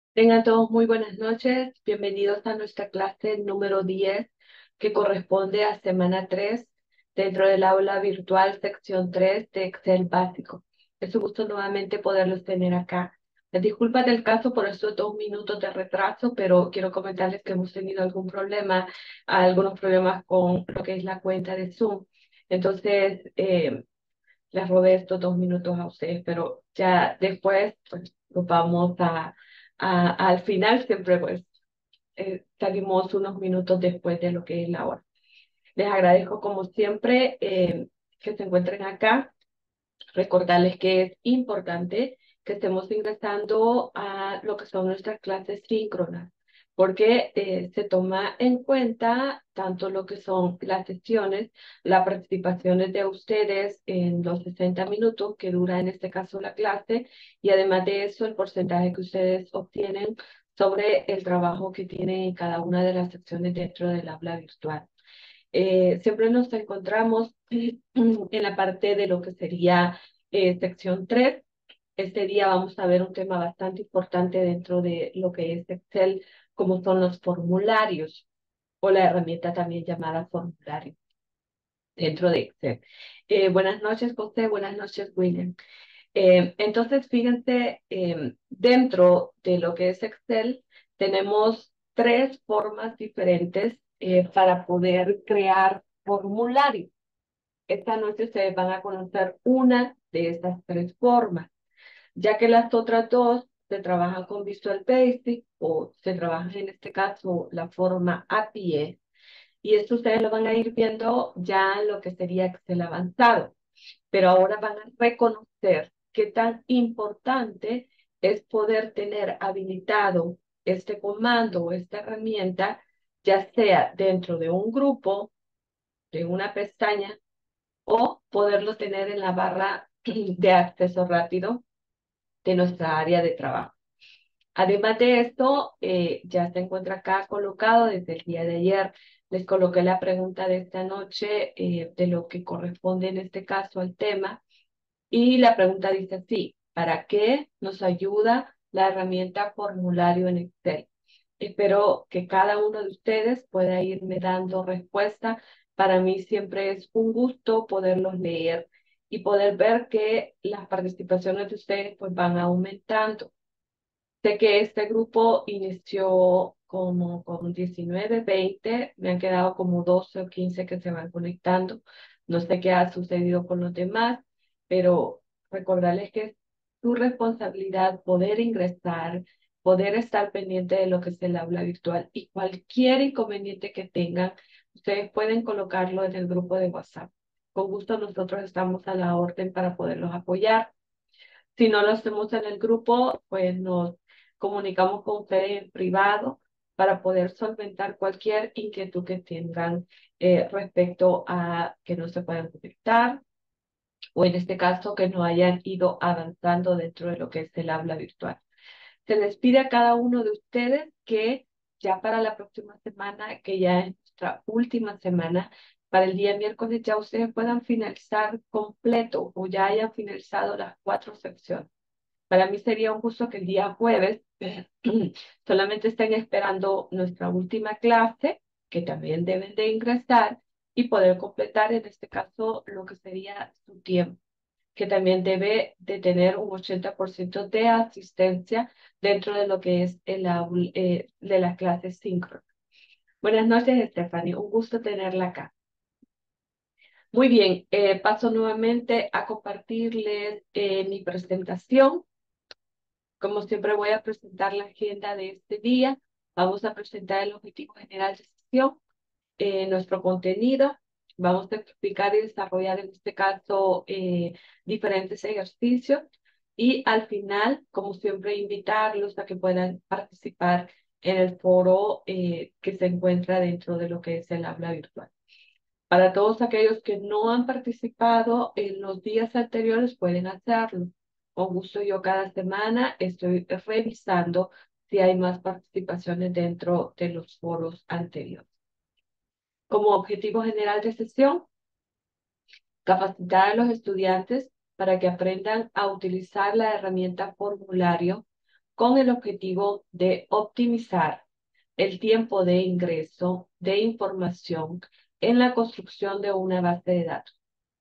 Tengan todos muy buenas noches. Bienvenidos a nuestra clase número 10, que corresponde a semana 3 dentro del aula virtual sección 3 de Excel básico. Es un gusto nuevamente poderlos tener acá. Les disculpas del caso por estos 2 minutos de retraso, pero quiero comentarles que hemos tenido algunos problemas con lo que es la cuenta de Zoom. Entonces, les robé estos 2 minutos a ustedes, pero ya después pues, nos vamos al final, siempre pues salimos unos minutos después de lo que es la hora. Les agradezco como siempre que se encuentren acá. Recordarles que es importante que estemos ingresando a lo que son nuestras clases síncronas, porque se toma en cuenta tanto lo que son las sesiones, las participaciones de ustedes en los 60 minutos que dura en este caso la clase, y además de eso el porcentaje que ustedes obtienen sobre el trabajo que tienen en cada una de las secciones dentro del aula virtual. Siempre nos encontramos en la parte de lo que sería sección 3. Este día vamos a ver un tema bastante importante dentro de lo que es Excel, como son los formularios o la herramienta también llamada formulario dentro de Excel. Buenas noches, José. Buenas noches, William. Entonces, fíjense, dentro de lo que es Excel, tenemos tres formas diferentes para poder crear formularios. Esta noche ustedes van a conocer una de estas tres formas, ya que las otras dos se trabajan con Visual Basic o se trabaja en este caso la forma API. Y esto ustedes lo van a ir viendo ya en lo que sería Excel avanzado, pero ahora van a reconocer qué tan importante es poder tener habilitado este comando o esta herramienta, ya sea dentro de un grupo, de una pestaña, o poderlo tener en la barra de acceso rápido de nuestra área de trabajo. Además de esto, ya se encuentra acá colocado desde el día de ayer. Les coloqué la pregunta de esta noche de lo que corresponde en este caso al tema. Y la pregunta dice así: ¿para qué nos ayuda la herramienta formulario en Excel? Espero que cada uno de ustedes pueda irme dando respuesta. Para mí siempre es un gusto poderlos leer y poder ver que las participaciones de ustedes pues van aumentando. Sé que este grupo inició como con 19, 20, me han quedado como 12 o 15 que se van conectando. No sé qué ha sucedido con los demás, pero recordarles que es su responsabilidad poder ingresar, poder estar pendiente de lo que es el aula virtual, y cualquier inconveniente que tengan, ustedes pueden colocarlo en el grupo de WhatsApp. Con gusto nosotros estamos a la orden para poderlos apoyar. Si no lo hacemos en el grupo, pues nos comunicamos con ustedes en privado para poder solventar cualquier inquietud que tengan respecto a que no se puedan conectar, o en este caso que no hayan ido avanzando dentro de lo que es el aula virtual. Se les pide a cada uno de ustedes que ya para la próxima semana, que ya es nuestra última semana, para el día miércoles ya ustedes puedan finalizar completo o ya hayan finalizado las 4 secciones. Para mí sería un gusto que el día jueves solamente estén esperando nuestra última clase, que también deben de ingresar, y poder completar en este caso lo que sería su tiempo, que también debe de tener un 80% de asistencia dentro de lo que es de las clases síncronas. Buenas noches, Stephanie. Un gusto tenerla acá. Muy bien, paso nuevamente a compartirles mi presentación. Como siempre voy a presentar la agenda de este día. Vamos a presentar el objetivo general de sesión, nuestro contenido. Vamos a explicar y desarrollar en este caso diferentes ejercicios. Y al final, como siempre, invitarlos a que puedan participar en el foro que se encuentra dentro de lo que es el aula virtual. Para todos aquellos que no han participado en los días anteriores, pueden hacerlo. Con gusto yo cada semana estoy revisando si hay más participaciones dentro de los foros anteriores. Como objetivo general de sesión, capacitar a los estudiantes para que aprendan a utilizar la herramienta formulario con el objetivo de optimizar el tiempo de ingreso de información en la construcción de una base de datos.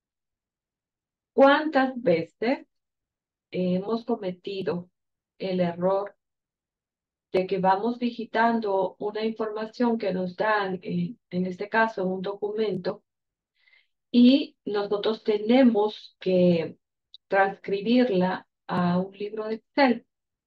¿Cuántas veces hemos cometido el error de que vamos digitando una información que nos dan, en este caso, un documento, y nosotros tenemos que transcribirla a un libro de Excel?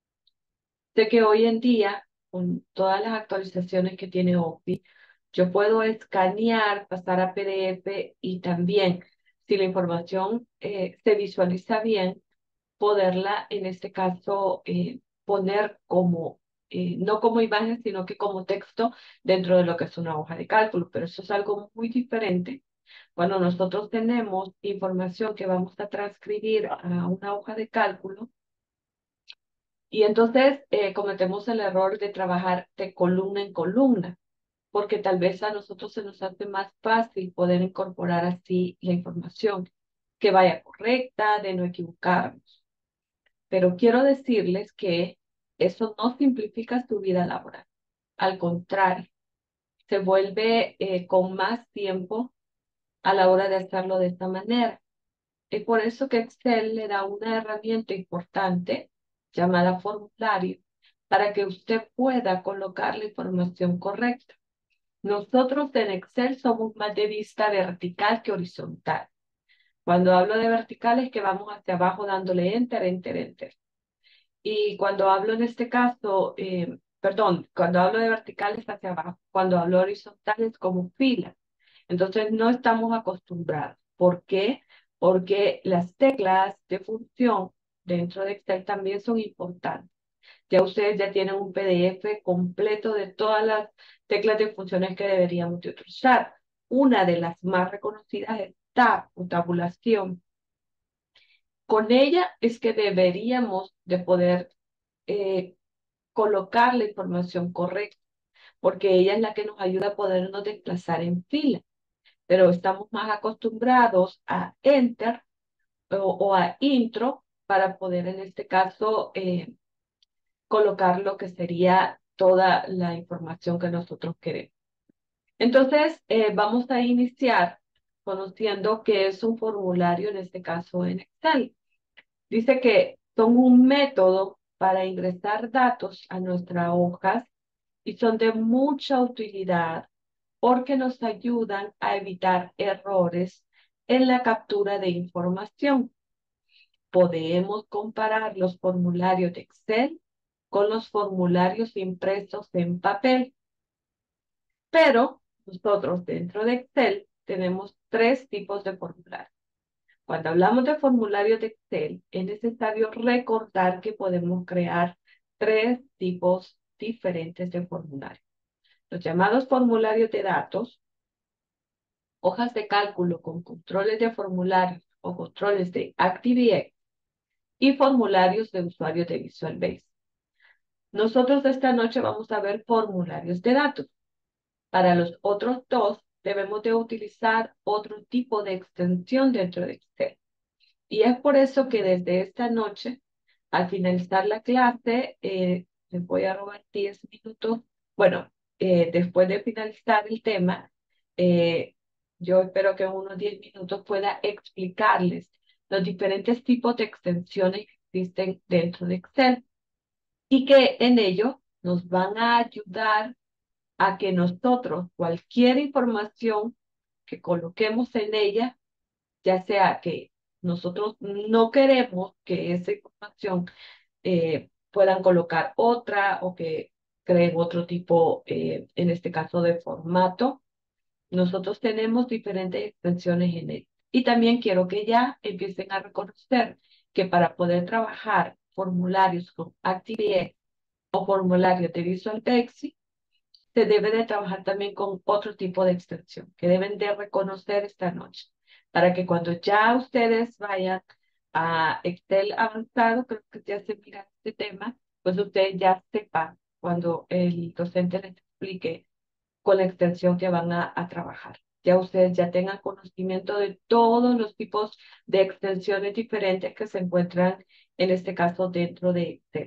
Sé que hoy en día, con todas las actualizaciones que tiene Office, yo puedo escanear, pasar a PDF y también, si la información se visualiza bien, poderla, en este caso, poner como, no como imagen, sino que como texto dentro de lo que es una hoja de cálculo. Pero eso es algo muy diferente cuando nosotros tenemos información que vamos a transcribir a una hoja de cálculo. Y entonces cometemos el error de trabajar de columna en columna, porque tal vez a nosotros se nos hace más fácil poder incorporar así la información que vaya correcta, de no equivocarnos. Pero quiero decirles que eso no simplifica su vida laboral. Al contrario, se vuelve con más tiempo a la hora de hacerlo de esta manera. Es por eso que Excel le da una herramienta importante llamada formulario para que usted pueda colocar la información correcta. Nosotros en Excel somos más de vista vertical que horizontal. Cuando hablo de vertical es que vamos hacia abajo dándole enter, enter, enter. Y cuando hablo en este caso, perdón, cuando hablo de vertical es hacia abajo. Cuando hablo horizontal es como fila. Entonces no estamos acostumbrados. ¿Por qué? Porque las teclas de función dentro de Excel también son importantes. Ya ustedes ya tienen un PDF completo de todas las teclas de funciones que deberíamos de utilizar. Una de las más reconocidas es tab o tabulación. Con ella es que deberíamos de poder eh, colocar la información correcta, porque ella es la que nos ayuda a podernos desplazar en fila. Pero estamos más acostumbrados a enter o a intro para poder en este caso colocar lo que sería toda la información que nosotros queremos. Entonces, vamos a iniciar conociendo qué es un formulario, en este caso en Excel. Dice que son un método para ingresar datos a nuestras hojas y son de mucha utilidad porque nos ayudan a evitar errores en la captura de información. Podemos comparar los formularios de Excel con los formularios impresos en papel, pero nosotros dentro de Excel tenemos tres tipos de formularios. Cuando hablamos de formularios de Excel, es necesario recordar que podemos crear tres tipos diferentes de formularios. Los llamados formularios de datos, hojas de cálculo con controles de formularios o controles de ActiveX y formularios de usuarios de Visual Basic. Nosotros esta noche vamos a ver formularios de datos. Para los otros dos, debemos de utilizar otro tipo de extensión dentro de Excel. Y es por eso que desde esta noche, al finalizar la clase, les voy a robar 10 minutos. Bueno, después de finalizar el tema, eh, yo espero que en unos 10 minutos pueda explicarles los diferentes tipos de extensiones que existen dentro de Excel y que en ello nos van a ayudar a que nosotros cualquier información que coloquemos en ella, ya sea que nosotros no queremos que esa información puedan colocar otra o que creen otro tipo, en este caso de formato. Nosotros tenemos diferentes extensiones en él. Y también quiero que ya empiecen a reconocer que para poder trabajar formularios con ActiveX o formularios de Visual Basic, se debe de trabajar también con otro tipo de extensión que deben de reconocer esta noche, para que cuando ya ustedes vayan a Excel avanzado, creo que ya se mira este tema, pues ustedes ya sepan cuando el docente les explique con la extensión que van a trabajar. Ya ustedes ya tengan conocimiento de todos los tipos de extensiones diferentes que se encuentran, en este caso, dentro de Excel.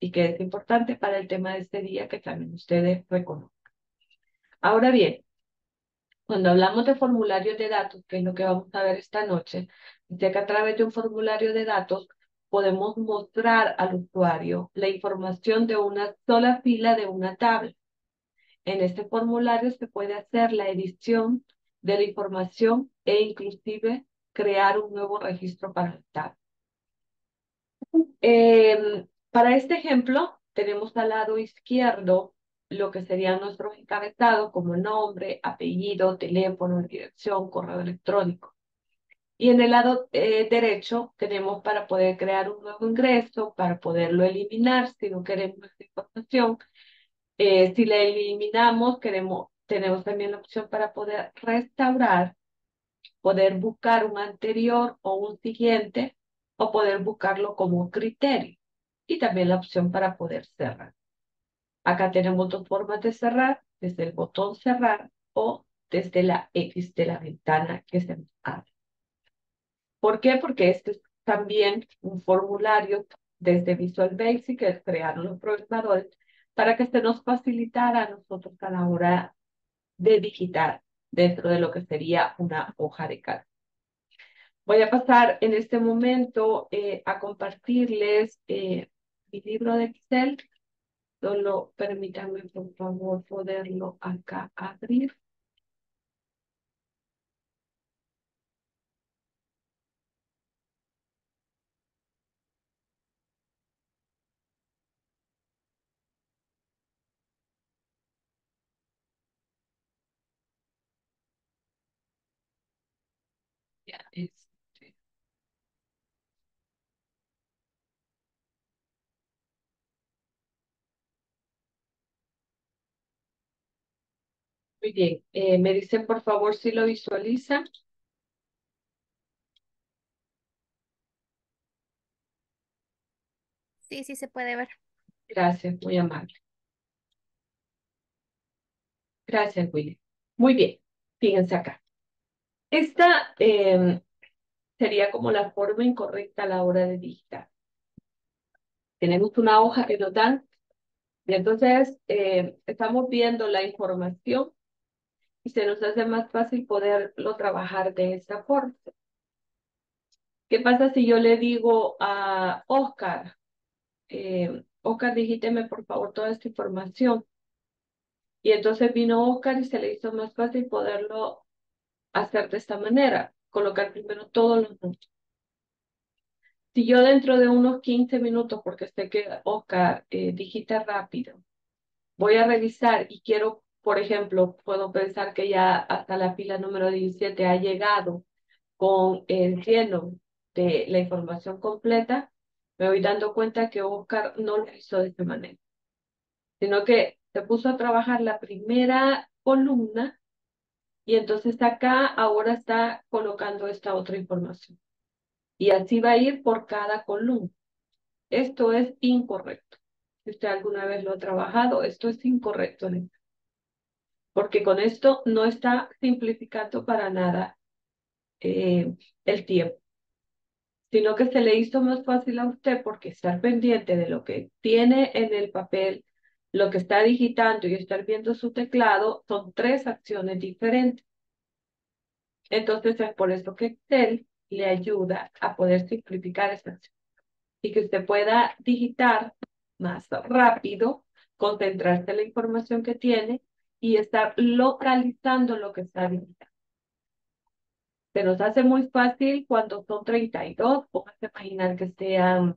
y que es importante para el tema de este día que también ustedes reconozcan. Ahora bien, cuando hablamos de formularios de datos, que es lo que vamos a ver esta noche, dice que a través de un formulario de datos podemos mostrar al usuario la información de una sola fila de una tabla. En este formulario se puede hacer la edición de la información e inclusive crear un nuevo registro para la tabla. Para este ejemplo, tenemos al lado izquierdo lo que serían nuestros encabezados como nombre, apellido, teléfono, dirección, correo electrónico. Y en el lado derecho tenemos para poder crear un nuevo ingreso, para poderlo eliminar si no queremos esta información. Si la eliminamos, tenemos también la opción para poder restaurar, poder buscar un anterior o un siguiente, o poder buscarlo como un criterio. Y también la opción para poder cerrar. Acá tenemos dos formas de cerrar, desde el botón cerrar o desde la X de la ventana que se nos abre. ¿Por qué? Porque este es también un formulario desde Visual Basic que crearon los programadores para que se nos facilitara a nosotros a la hora de digitar dentro de lo que sería una hoja de cálculo. Voy a pasar en este momento a compartirles mi libro de Excel. Solo permítanme, por favor, poderlo acá abrir. Ya, muy bien. Me dicen, por favor, si lo visualizan. Sí, sí se puede ver. Gracias, muy amable. Gracias, Willy. Muy bien. Fíjense acá. Esta sería como la forma incorrecta a la hora de digitar. Tenemos una hoja que nos dan y entonces estamos viendo la información y se nos hace más fácil poderlo trabajar de esta forma. ¿Qué pasa si yo le digo a Oscar, Oscar, digíteme por favor toda esta información? Y entonces vino Oscar y se le hizo más fácil poderlo hacer de esta manera, colocar primero todos los números. Si yo dentro de unos 15 minutos, porque sé que Oscar digita rápido, voy a revisar y quiero, por ejemplo, puedo pensar que ya hasta la fila número 17 ha llegado con el lleno de la información completa, me voy dando cuenta que Oscar no lo hizo de esta manera, sino que se puso a trabajar la primera columna y entonces acá ahora está colocando esta otra información. Y así va a ir por cada columna. Esto es incorrecto. Si usted alguna vez lo ha trabajado, esto es incorrecto, porque con esto no está simplificando para nada el tiempo, sino que se le hizo más fácil a usted porque estar pendiente de lo que tiene en el papel, lo que está digitando y estar viendo su teclado son tres acciones diferentes. Entonces es por eso que Excel le ayuda a poder simplificar esta acción y que usted pueda digitar más rápido, concentrarse en la información que tiene y estar localizando lo que está digitando. Se nos hace muy fácil cuando son 32, póngase a imaginar que sean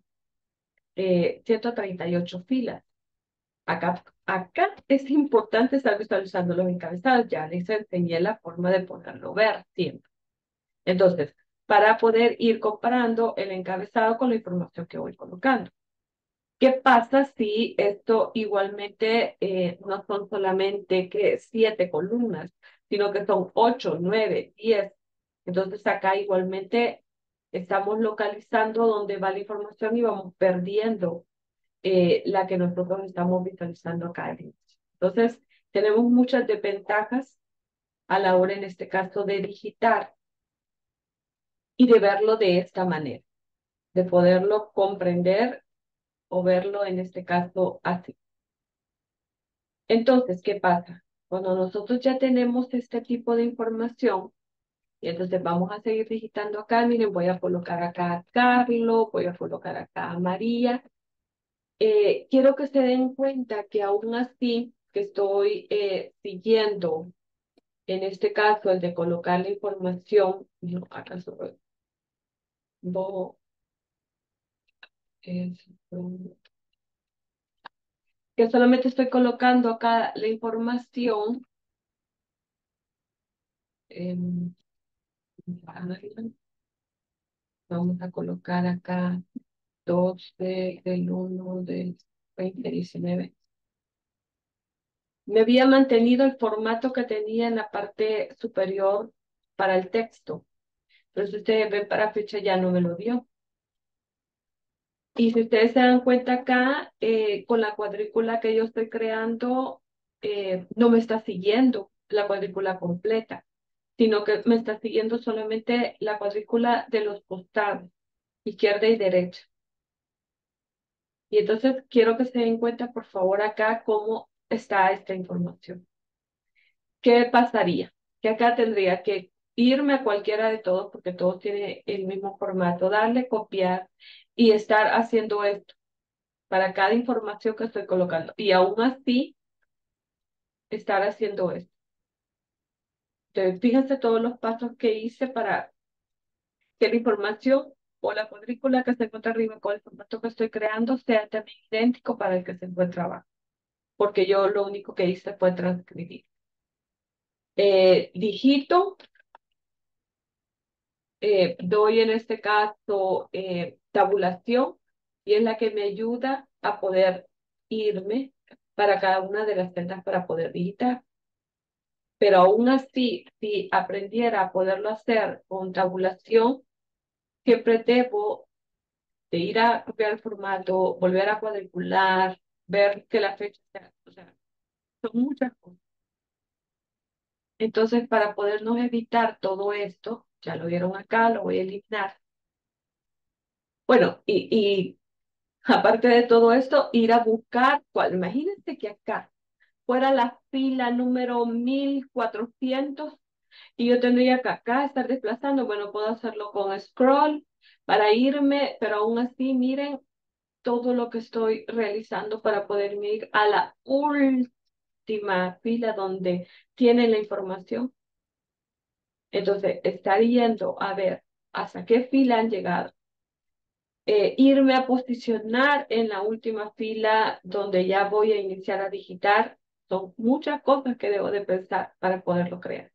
138 filas. Acá es importante estar visualizando los encabezados. Ya les enseñé la forma de poderlo ver siempre. Entonces, para poder ir comparando el encabezado con la información que voy colocando. ¿Qué pasa si esto igualmente no son solamente que 7 columnas, sino que son 8, 9, 10? Entonces acá igualmente estamos localizando dónde va la información y vamos perdiendo la que nosotros estamos visualizando acá al inicio. Entonces tenemos muchas desventajas a la hora en este caso de digitar y de verlo de esta manera, de poderlo comprender o verlo en este caso así. Entonces, ¿qué pasa? Cuando nosotros ya tenemos este tipo de información, y entonces vamos a seguir digitando acá, miren, voy a colocar acá a Carlos, voy a colocar acá a María. Quiero que se den cuenta que aún así que estoy siguiendo, en este caso, el de colocar la información, no, acá solo, bo- es- que solamente estoy colocando acá la información. em, Vamos a colocar acá 12 del 1 del 2019. Me había mantenido el formato que tenía en la parte superior para el texto. Pero si ustedes ven para fecha ya no me lo dio. Y si ustedes se dan cuenta acá, con la cuadrícula que yo estoy creando, no me está siguiendo la cuadrícula completa, sino que me está siguiendo solamente la cuadrícula de los costados, izquierda y derecha. Y entonces quiero que se den cuenta, por favor, acá cómo está esta información. ¿Qué pasaría? Que acá tendría que irme a cualquiera de todos, porque todos tienen el mismo formato, darle copiar y estar haciendo esto para cada información que estoy colocando. Y aún así, estar haciendo esto. Entonces, fíjense todos los pasos que hice para que la información o la cuadrícula que se encuentra arriba con el formato que estoy creando sea también idéntico para el que se encuentra abajo. Porque yo lo único que hice fue transcribir. Digito, doy en este caso tabulación y es la que me ayuda a poder irme para cada una de las celdas para poder digitar. Pero aún así, si aprendiera a poderlo hacer con tabulación, siempre debo de ir a copiar el formato, volver a cuadricular, ver que la fecha sea, o sea, son muchas cosas. Entonces, para podernos evitar todo esto, ya lo vieron acá, lo voy a eliminar. Bueno, aparte de todo esto, ir a buscar, imagínense que acá fuera la fila número 1400 y yo tendría que acá estar desplazando. Bueno, puedo hacerlo con scroll para irme, pero aún así, miren todo lo que estoy realizando para poderme ir a la última fila donde tiene la información. Entonces, estar yendo a ver hasta qué fila han llegado, irme a posicionar en la última fila donde ya voy a iniciar a digitar. Son muchas cosas que debo de pensar para poderlo crear.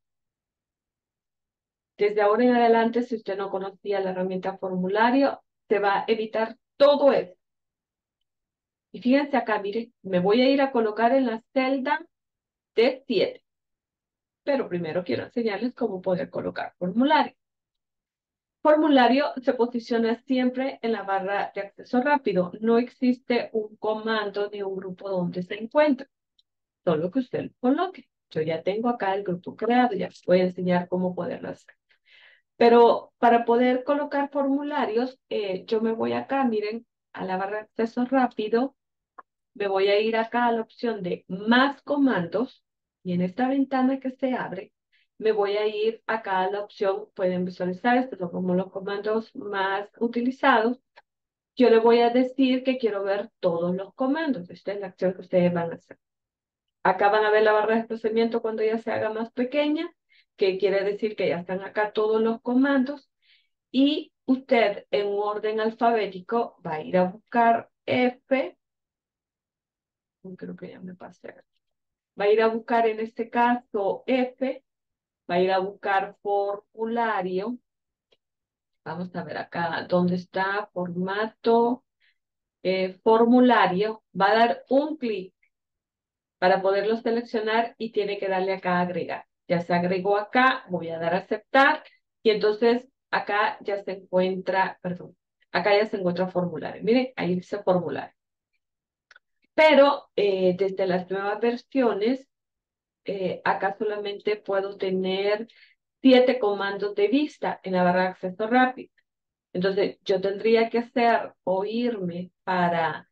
Desde ahora en adelante, si usted no conocía la herramienta formulario, se va a evitar todo eso. Y fíjense acá, mire, me voy a ir a colocar en la celda D7. Pero primero quiero enseñarles cómo poder colocar formulario. Formulario se posiciona siempre en la barra de acceso rápido. No existe un comando ni un grupo donde se encuentra, solo que usted lo coloque. Yo ya tengo acá el grupo creado, ya les voy a enseñar cómo poderlo hacer. Pero para poder colocar formularios, yo me voy acá, miren, a la barra de acceso rápido, me voy a ir acá a la opción de más comandos y en esta ventana que se abre, me voy a ir acá a la opción, pueden visualizar, estos son como los comandos más utilizados. Yo le voy a decir que quiero ver todos los comandos. Esta es la acción que ustedes van a hacer. Acá van a ver la barra de desplazamiento cuando ya se haga más pequeña, que quiere decir que ya están acá todos los comandos. Y usted en un orden alfabético va a ir a buscar F, creo que ya me pasé. Va a ir a buscar en este caso F, va a ir a buscar formulario. Vamos a ver acá dónde está formato, formulario. Va a dar un clic para poderlo seleccionar y tiene que darle acá a agregar. Ya se agregó acá, voy a dar a aceptar y entonces acá ya se encuentra, perdón, acá ya se encuentra formulario. Miren, ahí dice formulario. Pero desde las nuevas versiones, acá solamente puedo tener 7 comandos de vista en la barra de acceso rápido. Entonces, yo tendría que hacer o irme para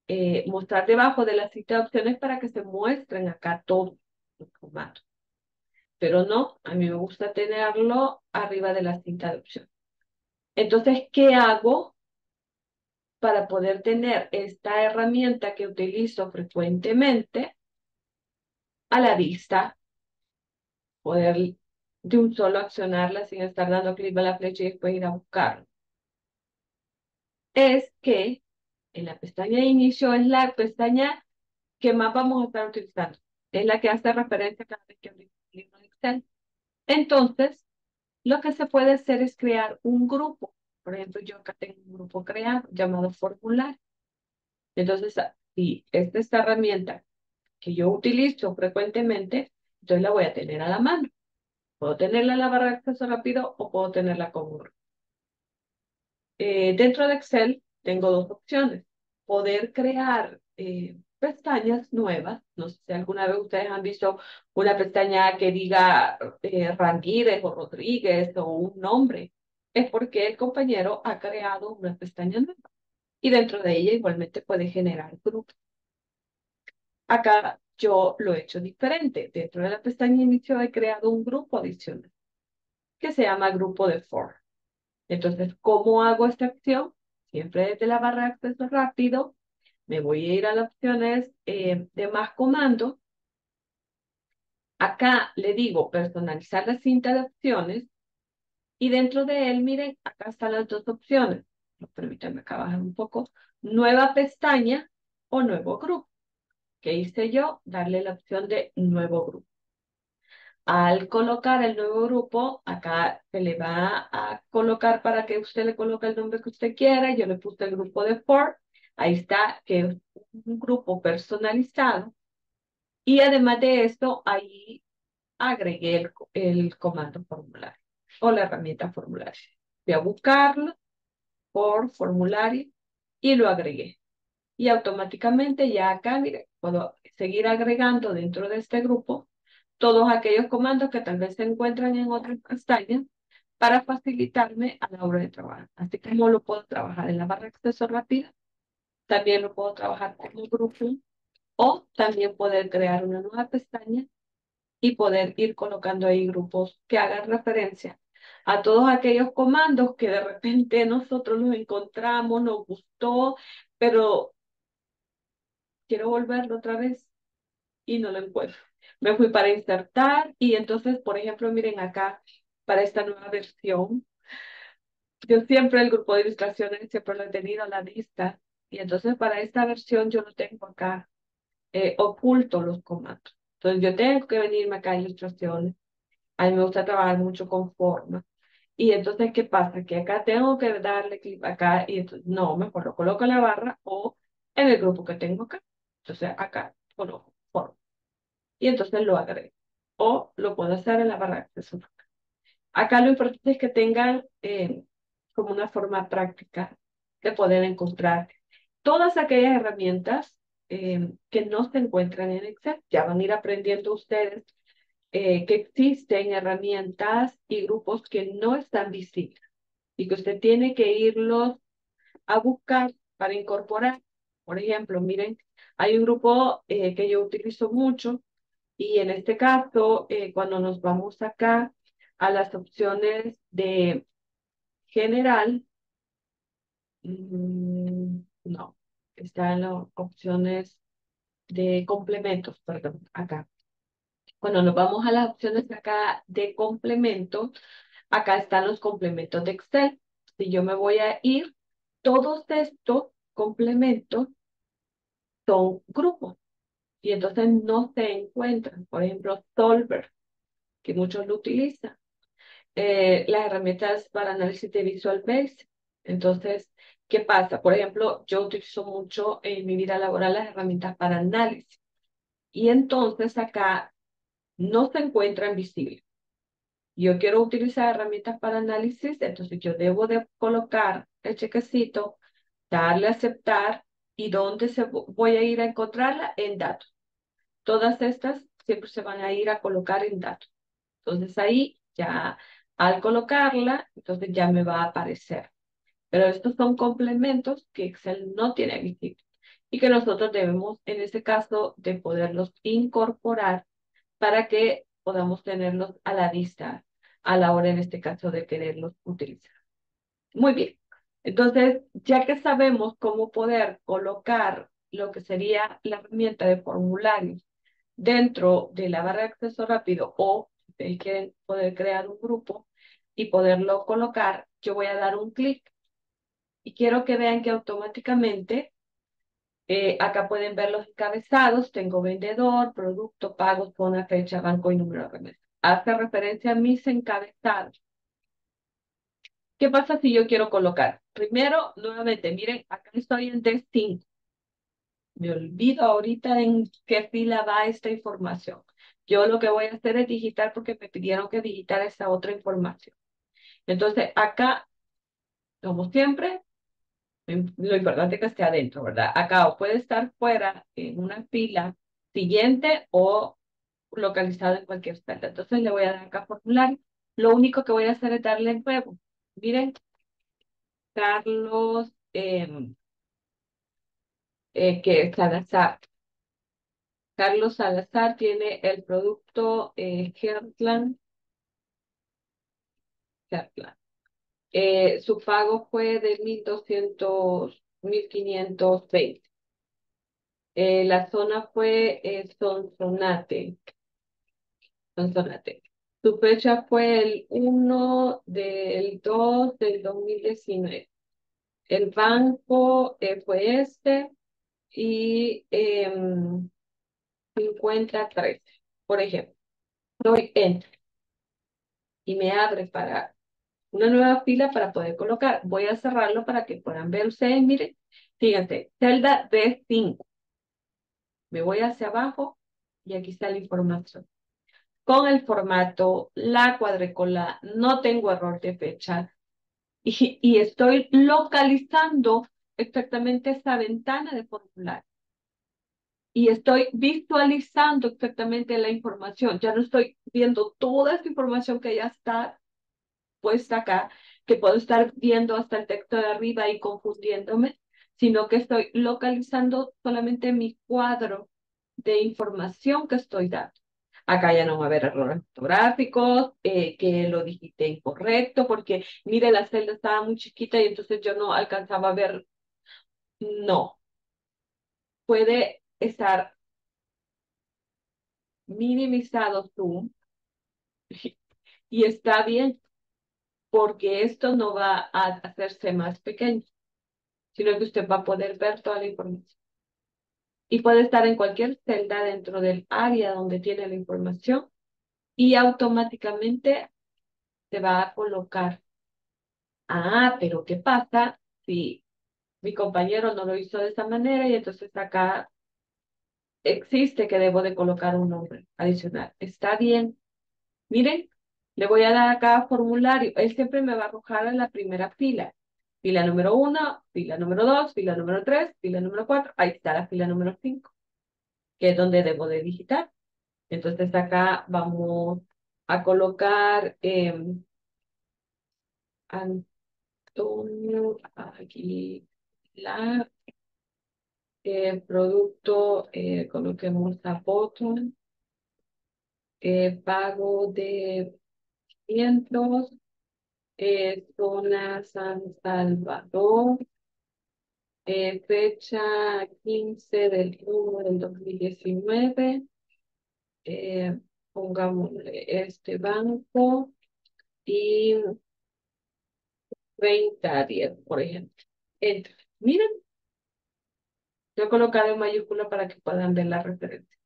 mostrar debajo de la cinta de opciones para que se muestren acá todos los comandos. Pero no, a mí me gusta tenerlo arriba de la cinta de opciones. Entonces, ¿qué hago para poder tener esta herramienta que utilizo frecuentemente a la vista? Poder de un solo accionarla sin estar dando clic a la flecha y después ir a buscarlo. Es que en la pestaña de inicio es la pestaña que más vamos a estar utilizando. Es la que hace referencia cada vez que abrimos el libro de Excel. Entonces, lo que se puede hacer es crear un grupo. Por ejemplo, yo acá tengo un grupo creado llamado formulario. Entonces, si esta es esta herramienta que yo utilizo frecuentemente, entonces la voy a tener a la mano. Puedo tenerla en la barra de acceso rápido o puedo tenerla con un grupo. Dentro de Excel tengo dos opciones. Poder crear pestañas nuevas. No sé si alguna vez ustedes han visto una pestaña que diga Ramírez o Rodríguez o un nombre. Es porque el compañero ha creado una pestaña nueva. Y dentro de ella igualmente puede generar grupos. Acá yo lo he hecho diferente. Dentro de la pestaña inicio he creado un grupo adicional que se llama grupo de for. Entonces, ¿cómo hago esta acción? Siempre desde la barra de acceso rápido, me voy a ir a las opciones de más comandos. Acá le digo personalizar la cinta de opciones y dentro de él, miren, acá están las dos opciones. Permítanme acá bajar un poco. Nueva pestaña o nuevo grupo. ¿Qué hice yo? Darle la opción de nuevo grupo. Al colocar el nuevo grupo, acá se le va a colocar para que usted le coloque el nombre que usted quiera. Yo le puse el grupo de For. Ahí está, que es un grupo personalizado. Y además de esto, ahí agregué el comando formulario o la herramienta formulario. Voy a buscarlo por formulario y lo agregué. Y automáticamente ya acá, mire, puedo seguir agregando dentro de este grupo todos aquellos comandos que tal vez se encuentran en otras pestañas para facilitarme a la hora de trabajar. Así como lo puedo trabajar en la barra de acceso rápida, también lo puedo trabajar como grupo o también poder crear una nueva pestaña y poder ir colocando ahí grupos que hagan referencia a todos aquellos comandos que de repente nosotros los encontramos, nos gustó, pero quiero volverlo otra vez y no lo encuentro. Me fui para insertar y entonces, por ejemplo, miren acá, para esta nueva versión, yo siempre el grupo de ilustraciones siempre lo he tenido a la vista y entonces para esta versión yo lo tengo acá oculto los comandos. Entonces yo tengo que venirme acá a ilustraciones. A mí me gusta trabajar mucho con forma. Y entonces, ¿qué pasa? Que acá tengo que darle clic acá y entonces, no, mejor lo coloco en la barra o en el grupo que tengo acá. Entonces acá coloco forma y entonces lo agrego. O lo puedo hacer en la barra de acceso. Acá lo importante es que tengan como una forma práctica de poder encontrar todas aquellas herramientas que no se encuentran en Excel. Ya van a ir aprendiendo ustedes que existen herramientas y grupos que no están visibles y que usted tiene que irlos a buscar para incorporar. Por ejemplo, miren, hay un grupo que yo utilizo mucho y en este caso, cuando nos vamos acá a las opciones de general, no, están las opciones de complementos, perdón, acá. Cuando nos vamos a las opciones acá de complementos, acá están los complementos de Excel. Si yo me voy a ir, todos estos complementos son grupos y entonces no se encuentran. Por ejemplo, Solver, que muchos lo utilizan. Las herramientas para análisis de Visual Basic. Entonces, ¿qué pasa? Por ejemplo, yo utilizo mucho en mi vida laboral las herramientas para análisis. Y entonces acá no se encuentran visibles. Yo quiero utilizar herramientas para análisis, entonces yo debo de colocar el chequecito, darle a aceptar y dónde voy a ir a encontrarla en datos. Todas estas siempre se van a ir a colocar en datos. Entonces ahí ya al colocarla, entonces ya me va a aparecer. Pero estos son complementos que Excel no tiene visible. y que nosotros debemos, en este caso, de poderlos incorporar para que podamos tenerlos a la vista a la hora, en este caso, de quererlos utilizar. Muy bien. Entonces, ya que sabemos cómo poder colocar lo que sería la herramienta de formularios dentro de la barra de acceso rápido o si ustedes quieren poder crear un grupo y poderlo colocar, yo voy a dar un clic y quiero que vean que automáticamente acá pueden ver los encabezados. Tengo vendedor, producto, pagos, zona, fecha, banco y número de remesa. Hace referencia a mis encabezados. ¿Qué pasa si yo quiero colocar? Primero, nuevamente, miren, acá estoy en D5. Me olvido ahorita en qué fila va esta información. Yo lo que voy a hacer es digitar porque me pidieron que digitara esa otra información. Entonces, acá, como siempre, lo importante es que esté adentro, ¿verdad? Acá o puede estar fuera en una fila siguiente o localizado en cualquier celda. Entonces, le voy a dar acá formulario. Lo único que voy a hacer es darle en nuevo. Miren, Carlos, que Salazar. Carlos Salazar tiene el producto Heartland. Heartland. Su pago fue de 1,520. La zona fue Sonsonate. Sonsonate. Su fecha fue el 1 del 2 del 2019. El banco fue este y 5013, por ejemplo. Doy Enter y me abre para una nueva fila para poder colocar. Voy a cerrarlo para que puedan ver ustedes. Miren, fíjense, celda D5. Me voy hacia abajo y aquí está la información. Con el formato, la cuadrícula, no tengo error de fecha y estoy localizando exactamente esa ventana de formulario. Y estoy visualizando exactamente la información. Ya no estoy viendo toda esta información que ya está puesta acá, que puedo estar viendo hasta el texto de arriba y confundiéndome, sino que estoy localizando solamente mi cuadro de información que estoy dando. Acá ya no va a haber errores ortográficos, que lo digité incorrecto, porque mire, la celda estaba muy chiquita y entonces yo no alcanzaba a ver. No, puede estar minimizado Zoom y está bien, porque esto no va a hacerse más pequeño, sino que usted va a poder ver toda la información. Y puede estar en cualquier celda dentro del área donde tiene la información y automáticamente se va a colocar. Ah, pero ¿qué pasa si mi compañero no lo hizo de esa manera y entonces acá existe que debo de colocar un nombre adicional? Está bien. Miren, le voy a dar acá formulario. Él siempre me va a arrojar en la primera fila. Fila número 1, fila número 2, fila número 3, fila número 4. Ahí está la fila número 5, que es donde debo de digitar. Entonces acá vamos a colocar Antonio Aguilar, producto, coloquemos a botón, pago de 500, zona San Salvador, fecha 15 del 1 del 2019, pongámosle este banco y 30 10, por ejemplo. Enter. Miren, yo he colocado en mayúscula para que puedan ver la referencia.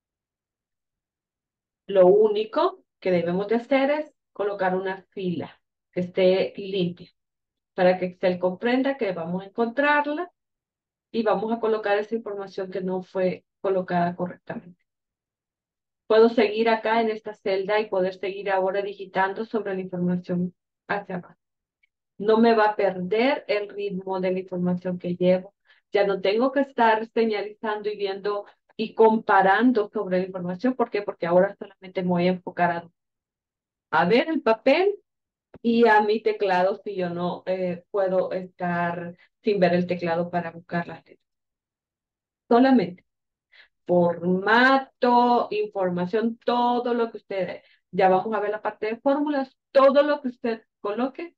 Lo único que debemos de hacer es colocar una fila que esté limpia para que Excel comprenda que vamos a encontrarla y vamos a colocar esa información que no fue colocada correctamente. Puedo seguir acá en esta celda y poder seguir ahora digitando sobre la información hacia abajo. No me va a perder el ritmo de la información que llevo. Ya no tengo que estar señalizando y viendo y comparando sobre la información. ¿Por qué? Porque ahora solamente me voy a enfocar a ver el papel y a mi teclado si yo no puedo estar sin ver el teclado para buscar las letras. solamente. Formato, información, todo lo que usted, ya vamos a ver la parte de fórmulas, todo lo que usted coloque,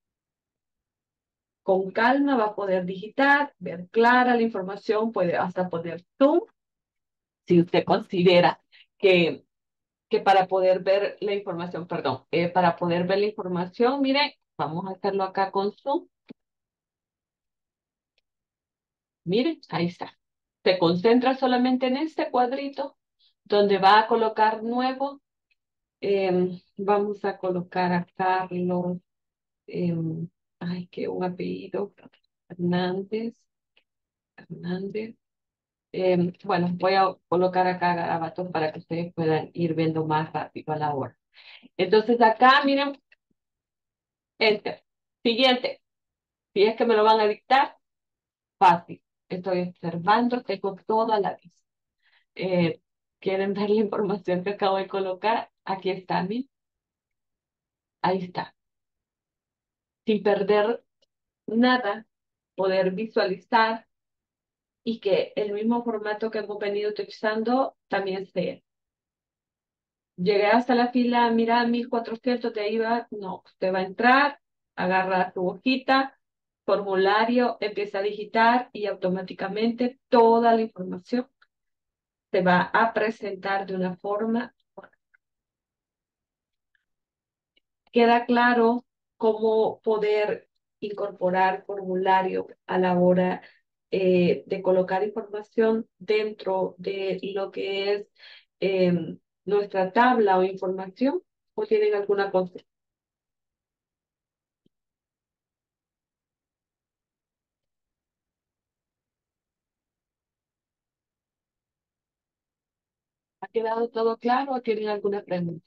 con calma va a poder digitar, ver clara la información, puede hasta poner zoom, si usted considera que, que para poder ver la información, perdón, para poder ver la información, mire, vamos a hacerlo acá con zoom, mire, ahí está. Se concentra solamente en este cuadrito, donde va a colocar nuevo. Vamos a colocar a Carlos, ay, que un apellido, Hernández, Hernández. Bueno, voy a colocar acá garabatos para que ustedes puedan ir viendo más rápido a la hora. Entonces acá, miren, enter. Siguiente, si es que me lo van a dictar, fácil. Estoy observando, tengo toda la vista. Eh, ¿Quieren ver la información que acabo de colocar? Aquí está, miren. Ahí está. Sin perder nada, poder visualizar y que el mismo formato que hemos venido utilizando también sea. Llegué hasta la fila, mira, 1400 de ahí va. No, usted va a entrar, agarra tu hojita, formulario, empieza a digitar y automáticamente toda la información se va a presentar de una forma. Queda claro cómo poder incorporar formulario a la hora de colocar información dentro de lo que es nuestra tabla o información, o tienen alguna consulta. ¿Ha quedado todo claro o tienen alguna pregunta?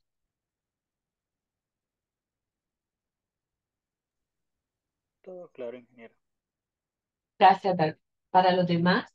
Todo claro, ingeniero. Gracias, David. Para los demás,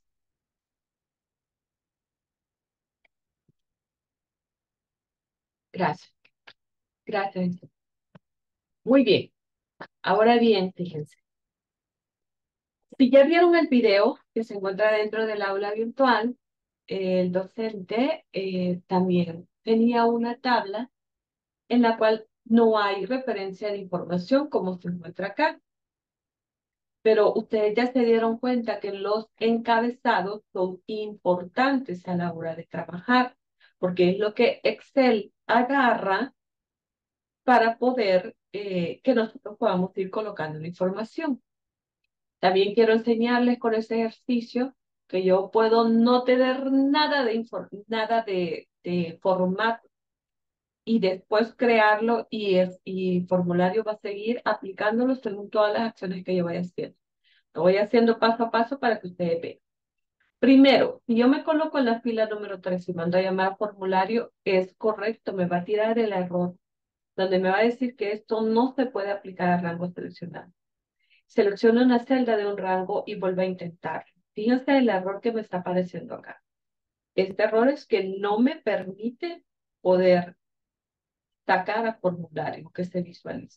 gracias. Gracias. Muy bien. Ahora bien, fíjense. Si ya vieron el video que se encuentra dentro del aula virtual, el docente también tenía una tabla en la cual no hay referencia de información como se encuentra acá. Pero ustedes ya se dieron cuenta que los encabezados son importantes a la hora de trabajar, porque es lo que Excel agarra para poder que nosotros podamos ir colocando la información. También quiero enseñarles con ese ejercicio que yo puedo no tener nada de formato y después crearlo y el formulario va a seguir aplicándolo según todas las acciones que yo vaya haciendo. Lo voy haciendo paso a paso para que ustedes vean. Primero, si yo me coloco en la fila número 3 y mando a llamar a formulario, es correcto, me va a tirar el error, donde me va a decir que esto no se puede aplicar al rango seleccionado. Selecciono una celda de un rango y vuelvo a intentarlo. Fíjense el error que me está apareciendo acá. Este error es que no me permite poder sacar a formulario que se visualice.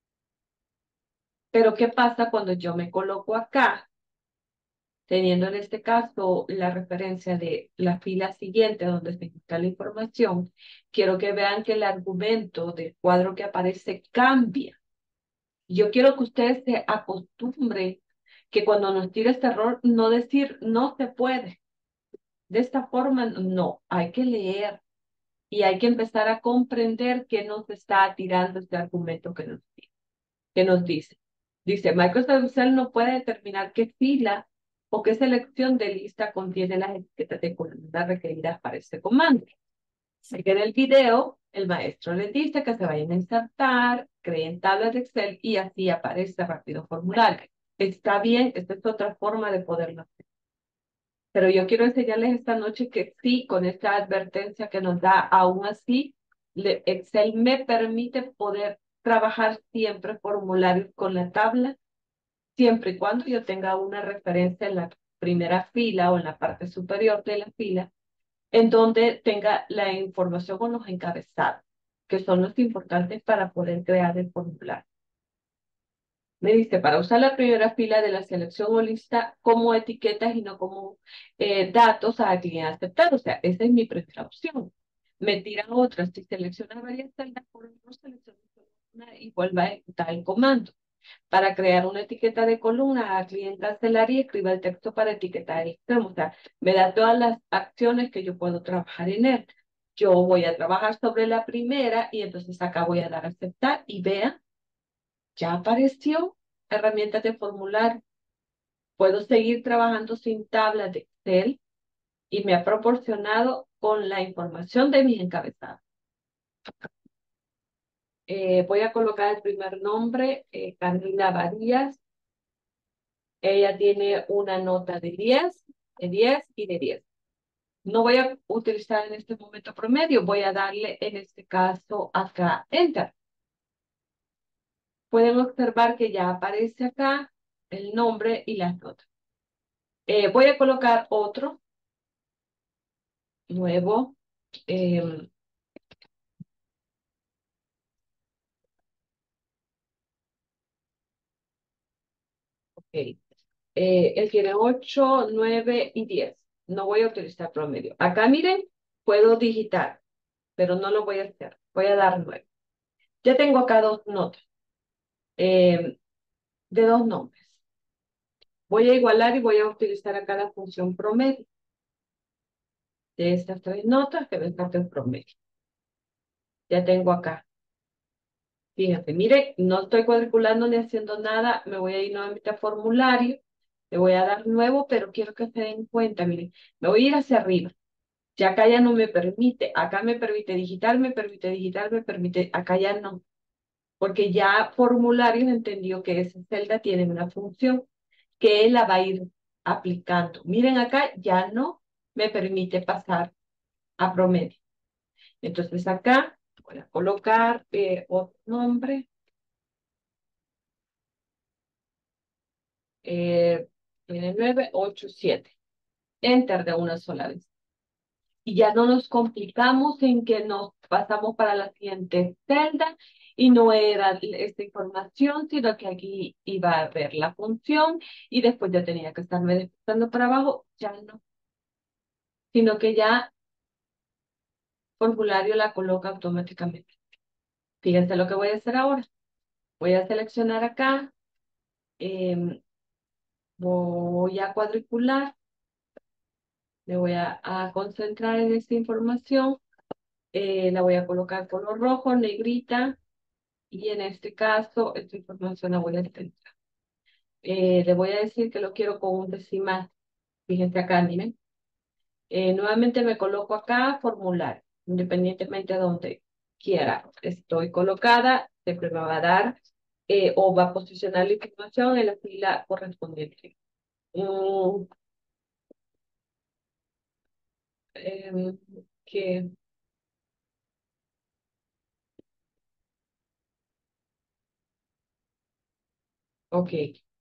Pero ¿qué pasa cuando yo me coloco acá, teniendo en este caso la referencia de la fila siguiente donde se encuentra la información? Quiero que vean que el argumento del cuadro que aparece cambia. Yo quiero que ustedes se acostumbren que cuando nos tira este error, no decir no se puede. De esta forma, no, hay que leer y hay que empezar a comprender qué nos está tirando este argumento que nos dice. Dice, Microsoft Excel no puede determinar qué fila o qué selección de lista contiene las etiquetas de columna requeridas para este comando. Sé que en el video el maestro les dice que se vayan a insertar, creen tablas de Excel y así aparece rápido formulario. Está bien, esta es otra forma de poderlo hacer. Pero yo quiero enseñarles esta noche que sí, con esta advertencia que nos da, aún así, Excel me permite poder trabajar siempre formularios con la tabla, siempre y cuando yo tenga una referencia en la primera fila o en la parte superior de la fila, en donde tenga la información con los encabezados, que son los importantes para poder crear el formulario. Me dice, para usar la primera fila de la selección o lista como etiquetas y no como datos a quien aceptar. O sea, esa es mi primera opción. Me tira otra. Si selecciona varias celdas, por ejemplo, selecciona solo una y vuelva a ejecutar el comando. Para crear una etiqueta de columna, a clic en cancelar y escriba el texto para etiquetar el extremo. O sea, me da todas las acciones que yo puedo trabajar en él. Yo voy a trabajar sobre la primera y entonces acá voy a dar a aceptar y vean, ya apareció herramientas de formulario. Puedo seguir trabajando sin tablas de Excel y me ha proporcionado con la información de mis encabezados. Voy a colocar el primer nombre, Carmina Varías. Ella tiene una nota de 10 y de 10. No voy a utilizar en este momento promedio, voy a darle en este caso acá Enter. Pueden observar que ya aparece acá el nombre y las notas. Voy a colocar otro nuevo. eh, ok. Él tiene 8, 9 y 10. No voy a utilizar promedio. Acá miren, puedo digitar, pero no lo voy a hacer. Voy a dar 9. Ya tengo acá dos notas eh, de dos nombres. Voy a igualar y voy a utilizar acá la función promedio de estas tres notas que me saca el promedio. Ya tengo acá. Fíjense, mire, no estoy cuadriculando ni haciendo nada. Me voy a ir nuevamente a formulario. Le voy a dar nuevo, pero quiero que se den cuenta, miren, me voy a ir hacia arriba. Ya acá ya no me permite. Acá me permite digitar, me permite digitar, me permite. Acá ya no. Porque ya formularios entendió que esa celda tiene una función que él la va a ir aplicando. Miren acá, ya no me permite pasar a promedio. Entonces acá voy a colocar otro nombre. Tiene 9, 8, 7. Enter de una sola vez. Y ya no nos complicamos en que nos pasamos para la siguiente celda y no era esta información, sino que aquí iba a ver la función y después ya tenía que estarme desplazando para abajo, ya no, sino que ya formulario la coloca automáticamente. Fíjense lo que voy a hacer ahora. Voy a seleccionar acá, voy a cuadricular, me voy a concentrar en esta información, la voy a colocar color rojo, negrita, y en este caso, esta información la voy a centrar. Le voy a decir que lo quiero con un decimal. Fíjense acá, miren. Nuevamente me coloco acá, formular, independientemente de donde quiera. Estoy colocada, siempre me va a dar o va a posicionar la información en la fila correspondiente. Mm, que, ok,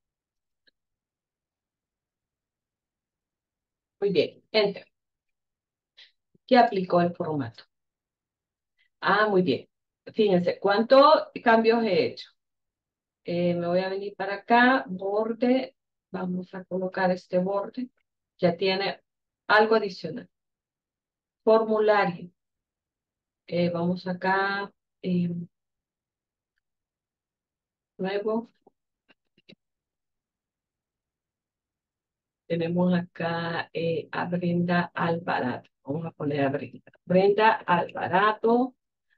muy bien. Enter. ¿Qué aplicó el formato? Ah, muy bien. Fíjense, ¿cuántos cambios he hecho? Me voy a venir para acá, borde, vamos a colocar este borde, ya tiene algo adicional. Formulario, vamos acá, eh, nuevo, tenemos acá a Brenda Alvarado, vamos a poner a Brenda. Brenda Alvarado,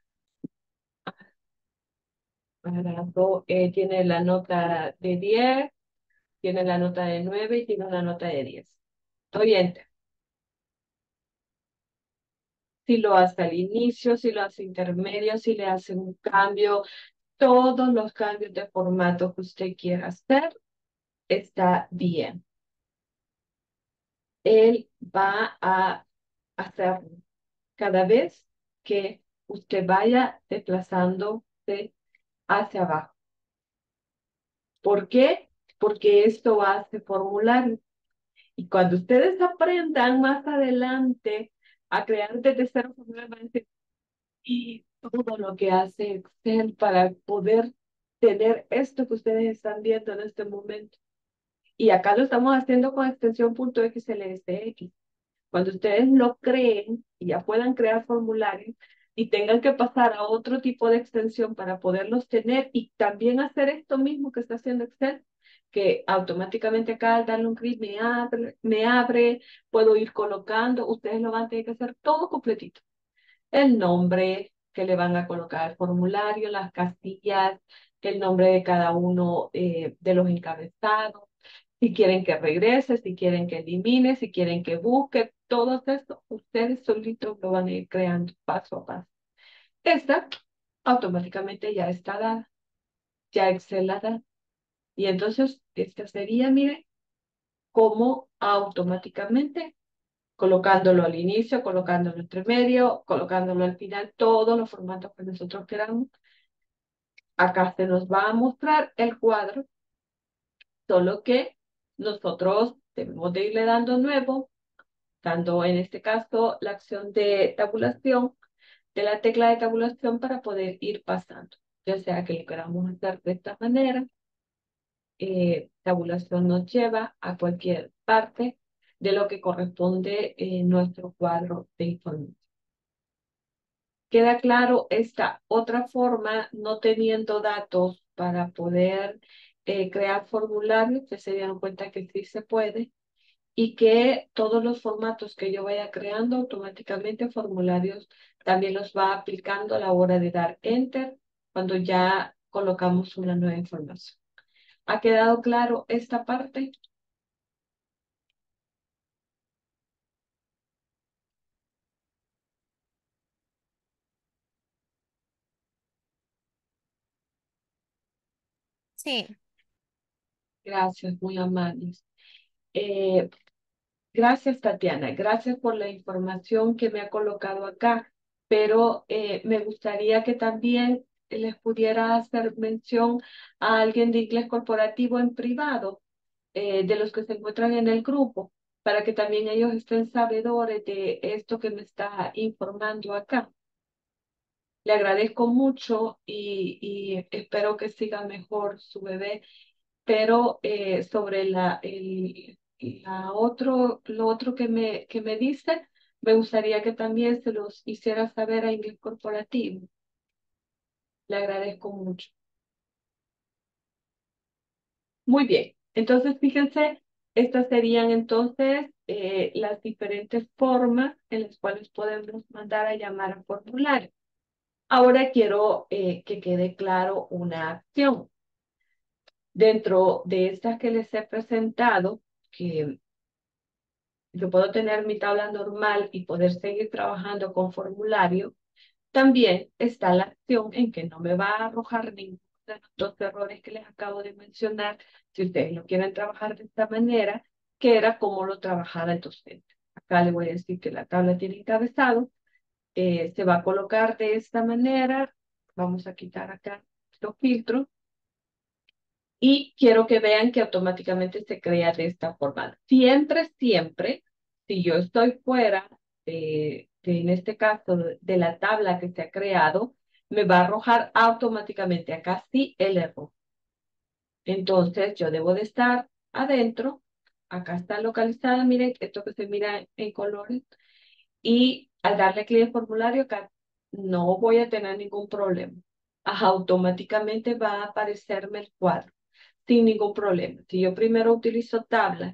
tiene la nota de 10, tiene la nota de 9 y tiene una nota de 10. Estoy enter. Si lo hace al inicio, si lo hace intermedio, si le hace un cambio, todos los cambios de formato que usted quiera hacer, está bien. Él va a hacer cada vez que usted vaya desplazándose hacia abajo. ¿Por qué? Porque esto hace formulario. Y cuando ustedes aprendan más adelante a crear desde cero formularios, van a decir, y todo lo que hace Excel para poder tener esto que ustedes están viendo en este momento. Y acá lo estamos haciendo con extensión .xlsx. Cuando ustedes lo creen y ya puedan crear formularios y tengan que pasar a otro tipo de extensión para poderlos tener y también hacer esto mismo que está haciendo Excel, que automáticamente acá al darle un clic me abre, puedo ir colocando, ustedes lo van a tener que hacer todo completito. El nombre que le van a colocar al formulario, las casillas, el nombre de cada uno de los encabezados, si quieren que regrese, si quieren que elimine, si quieren que busque, todo esto, ustedes solitos lo van a ir creando paso a paso. Esta automáticamente ya está dada, ya Excel la da. Y entonces, esta sería, mire, como automáticamente, colocándolo al inicio, colocándolo entre medio, colocándolo al final, todos los formatos que nosotros queramos. Acá se nos va a mostrar el cuadro, solo que nosotros debemos de irle dando nuevo, dando en este caso la acción de tabulación, de la tecla de tabulación para poder ir pasando. Ya sea que lo queramos hacer de esta manera, tabulación nos lleva a cualquier parte de lo que corresponde en nuestro cuadro de información. Queda claro esta otra forma, no teniendo datos para poder crear formularios, que se dieron cuenta que sí se puede, y que todos los formatos que yo vaya creando automáticamente formularios también los va aplicando a la hora de dar enter cuando ya colocamos una nueva información. ¿Ha quedado claro esta parte? Sí, Gracias, muy amables. Eh, Gracias, Tatiana. Gracias por la información que me ha colocado acá, pero me gustaría que también les pudiera hacer mención a alguien de inglés corporativo en privado, de los que se encuentran en el grupo, para que también ellos estén sabedores de esto que me está informando acá. Le agradezco mucho y espero que siga mejor su bebé, pero sobre lo otro que me dice, me gustaría que también se los hiciera saber a inglés corporativo. Le agradezco mucho. Muy bien. Entonces, fíjense, estas serían entonces las diferentes formas en las cuales podemos mandar a llamar a formulario. Ahora quiero que quede claro una acción. Dentro de estas que les he presentado, que yo puedo tener mi tabla normal y poder seguir trabajando con formulario, también está la acción en que no me va a arrojar ninguno de los dos errores que les acabo de mencionar, si ustedes lo quieren trabajar de esta manera, que era como lo trabajaba el docente. Acá le voy a decir que la tabla tiene encabezado, se va a colocar de esta manera, vamos a quitar acá los filtros, y quiero que vean que automáticamente se crea de esta forma. Siempre, siempre, si yo estoy fuera en este caso, de la tabla que se ha creado, me va a arrojar automáticamente acá sí el error. Entonces, yo debo de estar adentro. Acá está localizada, miren, esto que se mira en colores. Y al darle clic al formulario, acá no voy a tener ningún problema. Ajá, automáticamente va a aparecerme el cuadro sin ningún problema. Si yo primero utilizo tabla,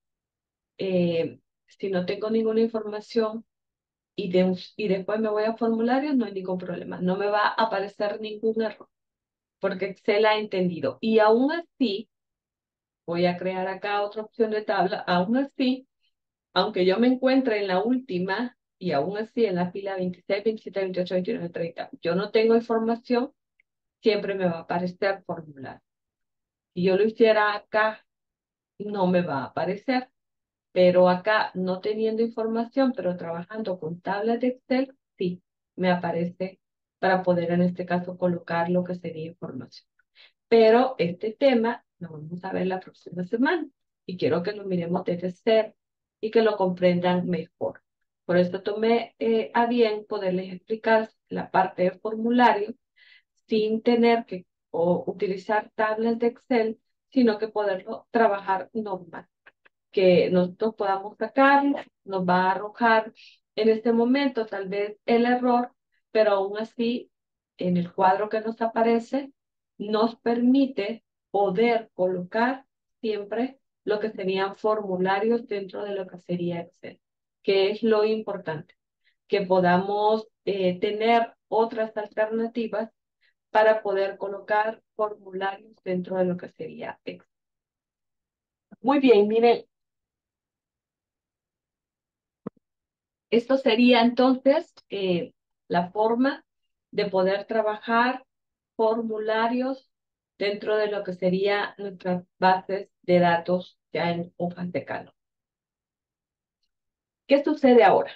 si no tengo ninguna información y después me voy a formulario, no hay ningún problema. No me va a aparecer ningún error porque Excel ha entendido. Y aún así, voy a crear acá otra opción de tabla. Aún así, aunque yo me encuentre en la última y aún así en la fila 26, 27, 28, 29, 30, yo no tengo información, siempre me va a aparecer formulario. Si yo lo hiciera acá, no me va a aparecer. Pero acá, no teniendo información, pero trabajando con tablas de Excel, sí, me aparece para poder en este caso colocar lo que sería información. Pero este tema lo vamos a ver la próxima semana y quiero que lo miremos desde cero y que lo comprendan mejor. Por eso tomé a bien poderles explicar la parte de formulario sin tener que o utilizar tablas de Excel, sino que poderlo trabajar normal, que nosotros podamos sacar, nos va a arrojar en este momento tal vez el error, pero aún así en el cuadro que nos aparece nos permite poder colocar siempre lo que serían formularios dentro de lo que sería Excel, que es lo importante, que podamos tener otras alternativas para poder colocar formularios dentro de lo que sería Excel. Muy bien, miren, esto sería entonces la forma de poder trabajar formularios dentro de lo que sería nuestras bases de datos ya en hojas de Calc. ¿Qué sucede ahora?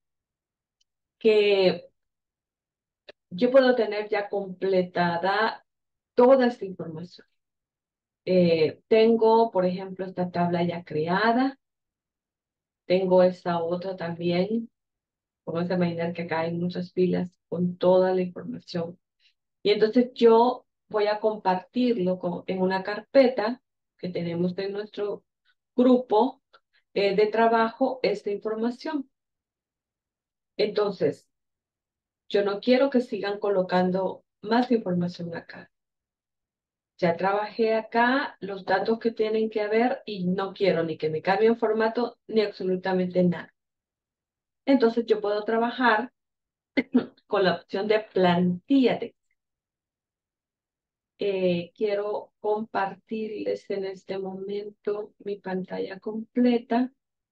Que yo puedo tener ya completada toda esta información. Tengo, por ejemplo, esta tabla ya creada. Tengo esta otra también. Vamos a imaginar que acá hay muchas filas con toda la información. Y entonces yo voy a compartirlo en una carpeta que tenemos en nuestro grupo de trabajo, esta información. Entonces, yo no quiero que sigan colocando más información acá. Ya trabajé acá los datos que tienen que haber y no quiero ni que me cambien formato ni absolutamente nada. Entonces yo puedo trabajar con la opción de plantilla de quiero compartirles en este momento mi pantalla completa.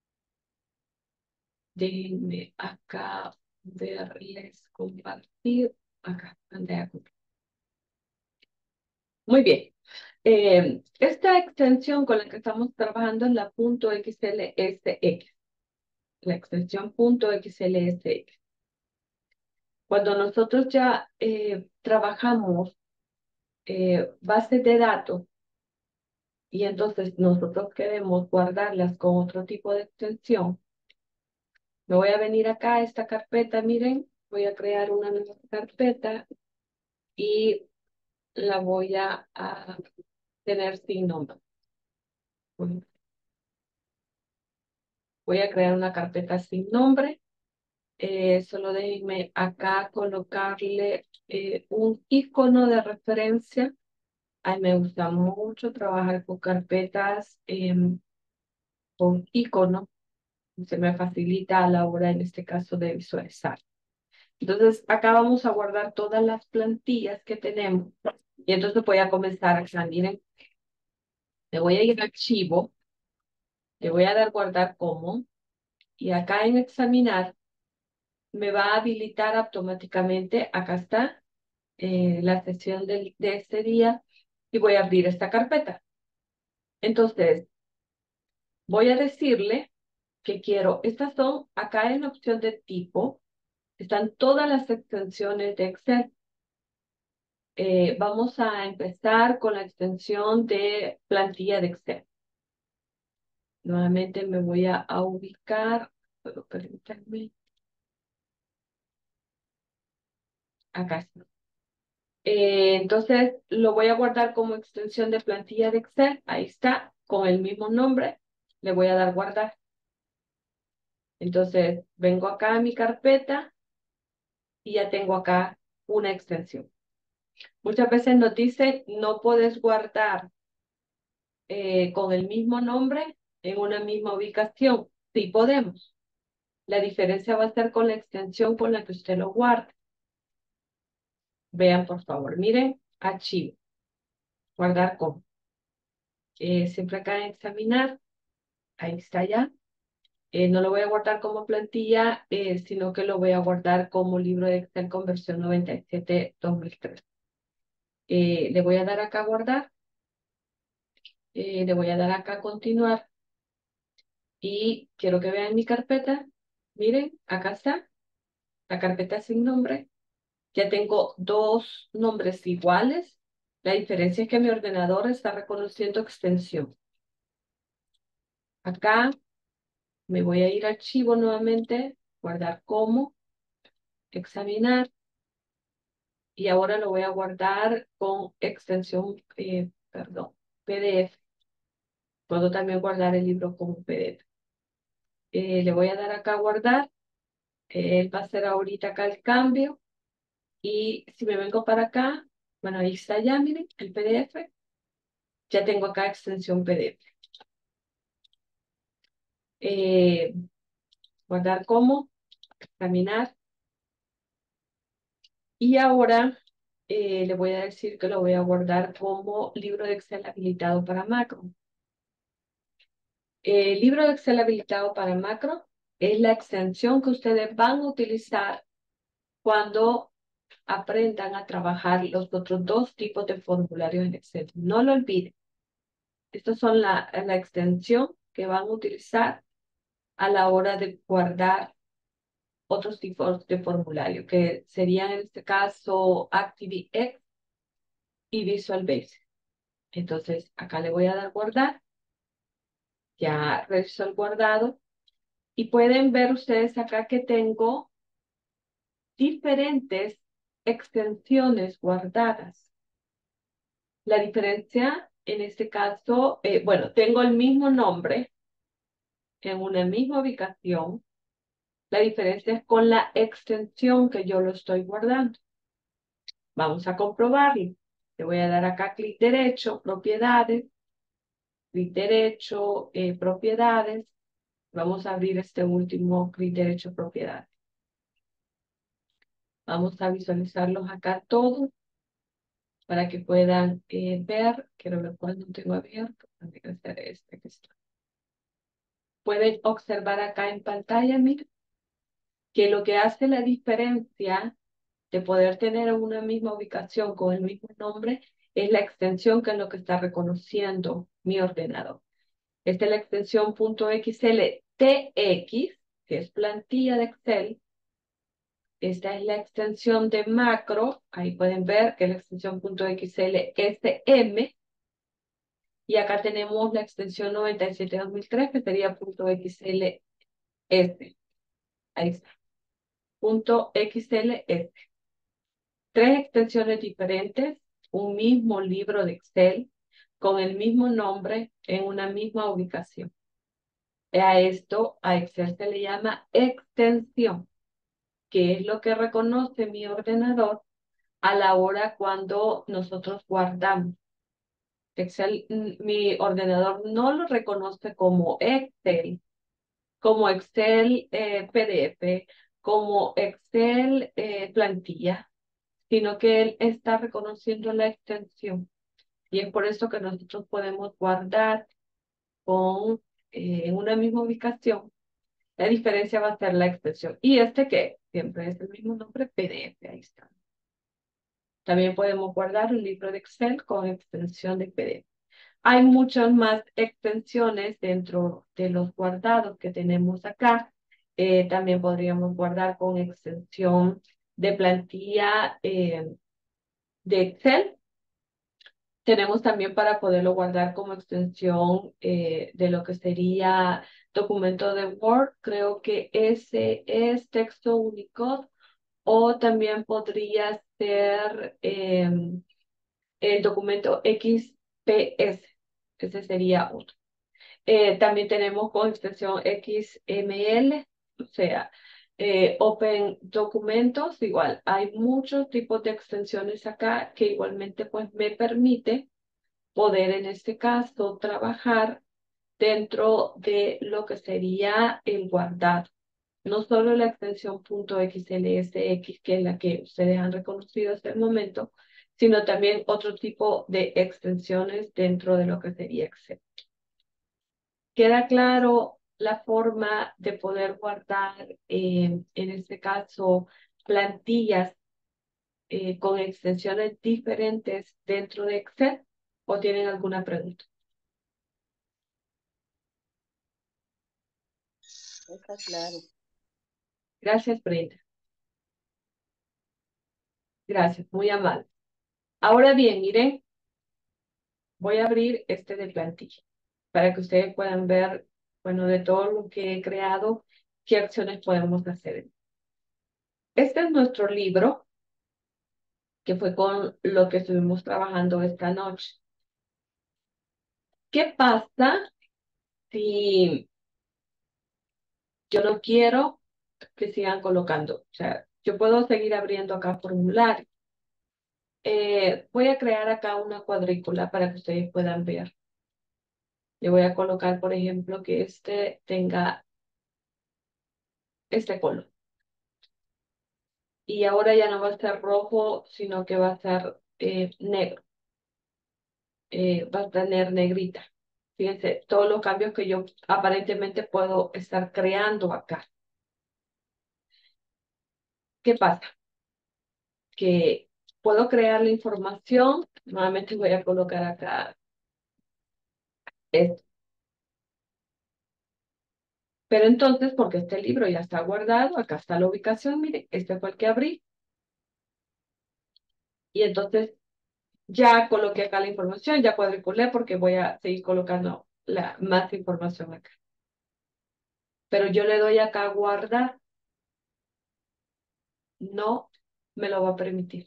Déjenme acá verles compartir. Acá, pantalla completa. Muy bien. Esta extensión con la que estamos trabajando es la .xlsx. La extensión .xlsx. Cuando nosotros ya trabajamos bases de datos, y entonces nosotros queremos guardarlas con otro tipo de extensión, me voy a venir acá a esta carpeta, miren, voy a crear una nueva carpeta y la voy a tener sin nombre. Voy a crear una carpeta sin nombre. Solo déjenme acá colocarle un icono de referencia. A mí me gusta mucho trabajar con carpetas con icono. Se me facilita a la hora, en este caso, de visualizar. Entonces, acá vamos a guardar todas las plantillas que tenemos. Y entonces voy a comenzar acá. Miren, me voy a ir a archivo, le voy a dar guardar como, y acá en examinar me va a habilitar automáticamente, acá está, la sesión de este día, y voy a abrir esta carpeta. Entonces, voy a decirle que quiero, estas son, acá en la opción de tipo, están todas las extensiones de Excel. Vamos a empezar con la extensión de plantilla de Excel. Nuevamente me voy a ubicar, pero permítanme, acá está. Entonces lo voy a guardar como extensión de plantilla de Excel. Ahí está, con el mismo nombre. Le voy a dar guardar. Entonces vengo acá a mi carpeta y ya tengo acá una extensión. Muchas veces nos dice no puedes guardar con el mismo nombre en una misma ubicación. Sí podemos. La diferencia va a ser con la extensión con la que usted lo guarda. Vean, por favor, miren, archivo, guardar como. Siempre acá en examinar, ahí está ya. No lo voy a guardar como plantilla, sino que lo voy a guardar como libro de Excel con versión 97-2003. Le voy a dar acá a guardar, le voy a dar acá a continuar y quiero que vean mi carpeta. Miren, acá está, la carpeta sin nombre. Ya tengo dos nombres iguales. La diferencia es que mi ordenador está reconociendo extensión. Acá me voy a ir a archivo nuevamente, guardar como, examinar. y ahora lo voy a guardar con extensión, PDF. Puedo también guardar el libro como PDF. Le voy a dar acá a guardar. Él va a hacer ahorita acá el cambio. Y si me vengo para acá, bueno, ahí está ya, miren, el PDF. Ya tengo acá extensión PDF. Eh, guardar como, examinar. Y ahora le voy a decir que lo voy a guardar como libro de Excel habilitado para macro. El libro de Excel habilitado para macro es la extensión que ustedes van a utilizar cuando aprendan a trabajar los otros dos tipos de formularios en Excel. No lo olviden. Estas son la extensión que van a utilizar a la hora de guardar otros tipos de formulario, que serían en este caso ActiveX y Visual Basic. Entonces, acá le voy a dar guardar. Ya revisó el guardado. Y pueden ver ustedes acá que tengo diferentes extensiones guardadas. La diferencia en este caso, bueno, tengo el mismo nombre en una misma ubicación. La diferencia es con la extensión que yo lo estoy guardando. Vamos a comprobarlo. Le voy a dar acá clic derecho, propiedades, clic derecho, propiedades. Vamos a abrir este último clic derecho, propiedades. Vamos a visualizarlos acá todos para que puedan ver. Quiero ver cuál no tengo abierto. Tiene que ser este que está. Pueden observar acá en pantalla, miren, que lo que hace la diferencia de poder tener una misma ubicación con el mismo nombre es la extensión que es lo que está reconociendo mi ordenador. Esta es la extensión .xltx, que es plantilla de Excel. Esta es la extensión de macro. Ahí pueden ver que es la extensión .xlsm. Y acá tenemos la extensión 97.2003, que sería .xls. Ahí está. .xls. Tres extensiones diferentes, un mismo libro de Excel con el mismo nombre en una misma ubicación. A esto, a Excel se le llama extensión, que es lo que reconoce mi ordenador a la hora cuando nosotros guardamos. Excel, mi ordenador no lo reconoce como Excel PDF, como Excel plantilla, sino que él está reconociendo la extensión. Y es por eso que nosotros podemos guardar con, en una misma ubicación. La diferencia va a ser la extensión. Y este que siempre es el mismo nombre, PDF, ahí está. También podemos guardar un libro de Excel con extensión de PDF. Hay muchas más extensiones dentro de los guardados que tenemos acá. También podríamos guardar con extensión de plantilla de Excel. Tenemos también para poderlo guardar como extensión de lo que sería documento de Word. Creo que ese es texto Unicode o también podría ser el documento XPS. Ese sería otro. También tenemos con extensión XML, o sea, Open Documentos, igual. Hay muchos tipos de extensiones acá que igualmente pues me permite poder en este caso trabajar dentro de lo que sería el guardado. No solo la extensión .xlsx, que es la que ustedes han reconocido hasta el momento, sino también otro tipo de extensiones dentro de lo que sería Excel. ¿Queda claro la forma de poder guardar, en este caso, plantillas con extensiones diferentes dentro de Excel? ¿O tienen alguna pregunta? Está claro. Gracias, Brenda. Gracias, muy amable. Ahora bien, miren, voy a abrir este de plantilla para que ustedes puedan ver, bueno, de todo lo que he creado, qué acciones podemos hacer. Este es nuestro libro. que fue con lo que estuvimos trabajando esta noche. ¿Qué pasa si yo no quiero que sigan colocando? O sea, yo puedo seguir abriendo acá formulario. Voy a crear acá una cuadrícula para que ustedes puedan ver. Le voy a colocar, por ejemplo, que este tenga este color. Y ahora ya no va a ser rojo, sino que va a ser negro. Va a tener negrita. Fíjense, todos los cambios que yo aparentemente puedo estar creando acá. ¿Qué pasa? Que puedo crear la información. Nuevamente voy a colocar acá esto. Pero entonces, porque este libro ya está guardado, acá está la ubicación, miren, este fue el que abrí. Y entonces ya coloqué acá la información, ya cuadriculé porque voy a seguir colocando más información acá. Pero yo le doy acá a guardar, no me lo va a permitir.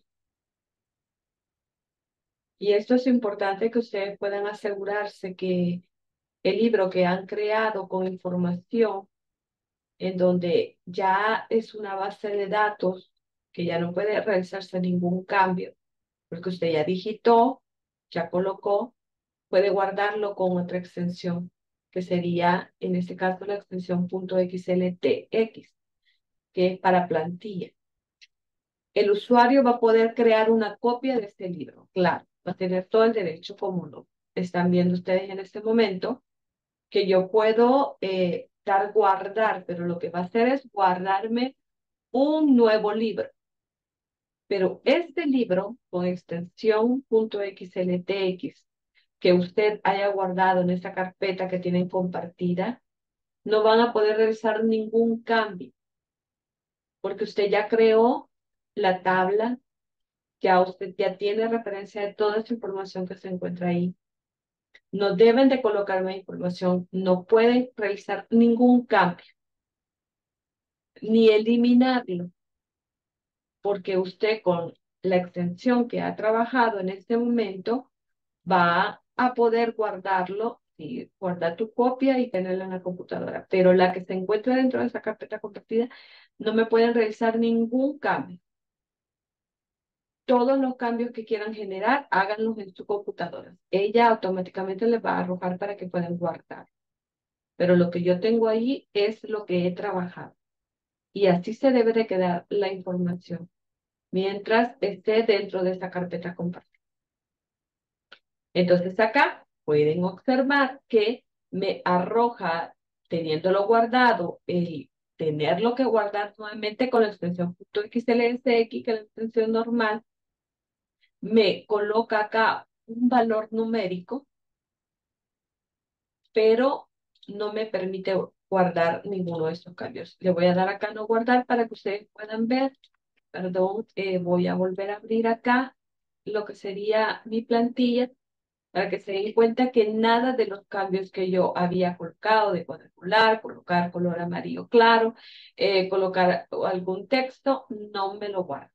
Y esto es importante que ustedes puedan asegurarse que el libro que han creado con información en donde ya es una base de datos que ya no puede realizarse ningún cambio, porque usted ya digitó, ya colocó, puede guardarlo con otra extensión, que sería en este caso la extensión .xltx, que es para plantilla. El usuario va a poder crear una copia de este libro, claro, va a tener todo el derecho como lo están viendo ustedes en este momento, que yo puedo dar guardar, pero lo que va a hacer es guardarme un nuevo libro. Pero este libro con extensión .xltx que usted haya guardado en esa carpeta que tienen compartida, no van a poder realizar ningún cambio, porque usted ya creó la tabla, ya usted ya tiene referencia de toda esa información que se encuentra ahí. No deben de colocar más información, no pueden realizar ningún cambio, ni eliminarlo, porque usted con la extensión que ha trabajado en este momento va a poder guardarlo y guardar tu copia y tenerla en la computadora. Pero la que se encuentra dentro de esa carpeta compartida no me pueden realizar ningún cambio. Todos los cambios que quieran generar, háganlos en su computadora. Ella automáticamente les va a arrojar para que puedan guardar. Pero lo que yo tengo ahí es lo que he trabajado. Y así se debe de quedar la información mientras esté dentro de esa carpeta compartida. Entonces acá pueden observar que me arroja, teniéndolo guardado, el tenerlo que guardar nuevamente con la extensión .xlsx, que es la extensión normal, me coloca acá un valor numérico, pero no me permite guardar ninguno de estos cambios. Le voy a dar acá no guardar para que ustedes puedan ver. Perdón, voy a volver a abrir acá lo que sería mi plantilla para que se den cuenta que nada de los cambios que yo había colocado de cuadricular, colocar color amarillo claro, colocar algún texto, no me lo guarda.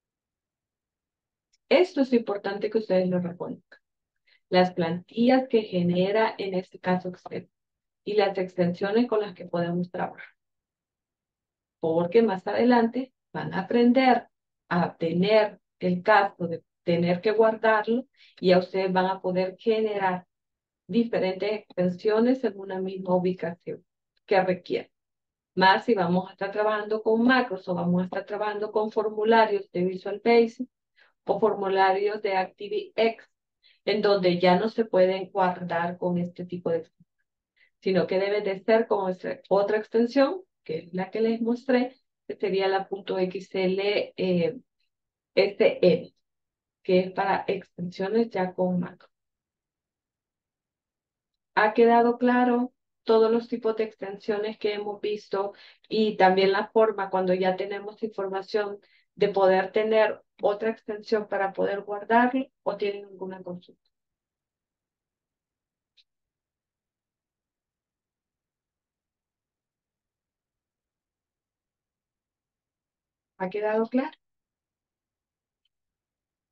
Esto es importante que ustedes lo reconozcan. Las plantillas que genera en este caso Excel y las extensiones con las que podemos trabajar. Porque más adelante van a aprender a tener el caso de tener que guardarlo y a ustedes van a poder generar diferentes extensiones en una misma ubicación que requiere. Más si vamos a estar trabajando con macros o vamos a estar trabajando con formularios de Visual Basic o formularios de ActiveX, en donde ya no se pueden guardar con este tipo de extensiones, sino que debe de ser con otra extensión, que es la que les mostré, que sería la .xl SL, que es para extensiones ya con macro. ¿Ha quedado claro todos los tipos de extensiones que hemos visto y también la forma cuando ya tenemos información de poder tener otra extensión para poder guardarlo o tienen alguna consulta? ¿Ha quedado claro?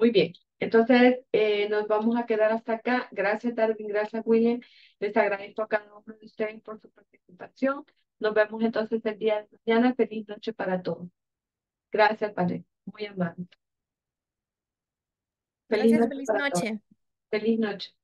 Muy bien. Entonces, nos vamos a quedar hasta acá. Gracias, Darwin. Gracias, William. Les agradezco a cada uno de ustedes por su participación. Nos vemos entonces el día de mañana. Feliz noche para todos. Gracias, Padre. Muy amable. Feliz Gracias, noche feliz para todos. noche. Feliz noche.